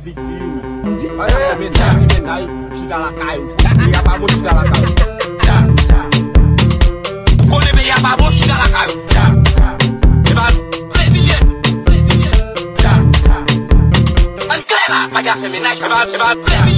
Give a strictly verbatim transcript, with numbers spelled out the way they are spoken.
victime. Olha, mensaje de menai, chuta la caio. E a babu chuta la caio. Quando vem a babu chuta la caio. Presidente, presidente. Anclema, paga feminai, presidente.